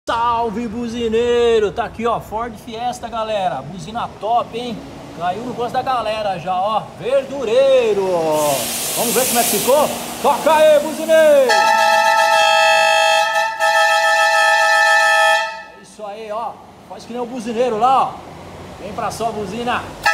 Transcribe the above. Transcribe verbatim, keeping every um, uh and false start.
Salve, buzineiro! Tá aqui, ó, Ford Fiesta, galera. Buzina top, hein? Caiu no gosto da galera já, ó. Verdureiro! Vamos ver como é que ficou? Toca aí, buzineiro! É isso aí, ó. Faz que nem o buzineiro lá, ó. Vem pra sua buzina.